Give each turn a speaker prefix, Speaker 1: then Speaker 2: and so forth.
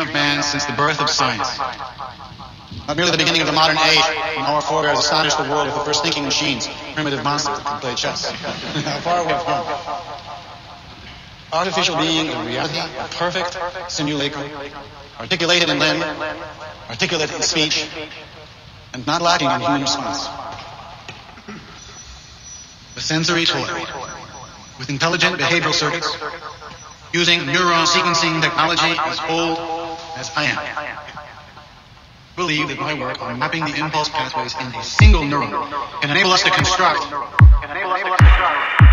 Speaker 1: of man since the birth of science. Not merely the beginning of the modern age, when our forebears astonished the world with the first thinking machines, primitive monsters that could play chess. How far we have come. Artificial being in reality, a perfect simulacrum, articulated in limb, articulate in speech, and not lacking in human response. A sensory toy, with intelligent behavioral circuits, using neuron sequencing technology as old as I am. I believe that my work on mapping the impulse pathways in a single neuron can enable us to construct